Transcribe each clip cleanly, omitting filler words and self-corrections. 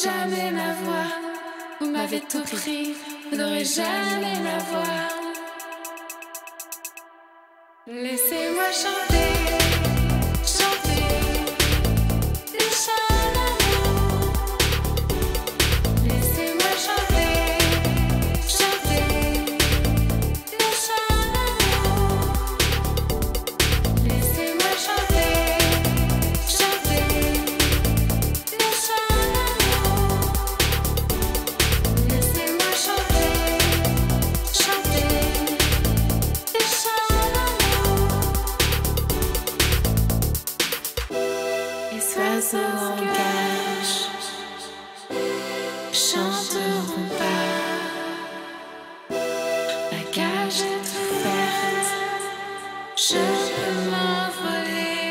jamais ma voix. Vous m'avez tout pris, vous n'aurez jamais ma voix. Laissez-moi chanter, chanter des chants d'amour. Laissez-moi chanter, chanter des chants d'amour. Laissez-moi chanter, chanter des chants d'amour. Laissez-moi chanter, chanter des chants d'amour. Les oiseaux en cage chanteront pas. La cage est ouverte, je peux m'envoler.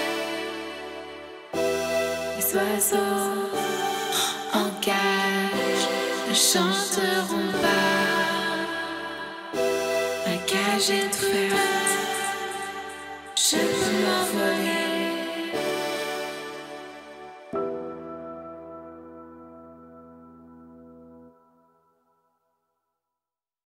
Les oiseaux en cage ne chanteront pas. La cage est ouverte, je peux m'envoler.